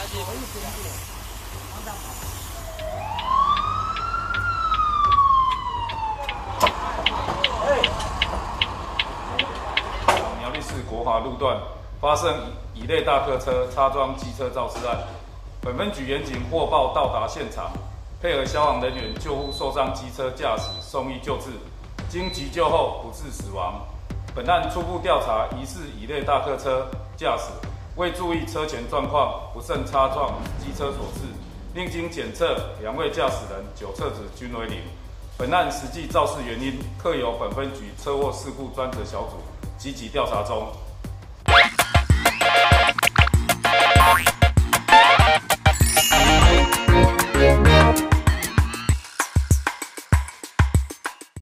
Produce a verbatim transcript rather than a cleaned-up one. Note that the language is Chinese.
有一点点，往上跑。 苗栗市国华路段发生乙类大客车擦撞机车肇事案，本分局员警获报到达现场，配合消防人员救护受伤机车驾驶送医救治，经急救后不治死亡。本案初步调查，疑似乙类大客车驾驶未注意车前状况，不慎擦撞机车所致。另经检测，两位驾驶人酒测值均为零。本案实际肇事原因，刻由本分局车祸事故专责小组积极调查中。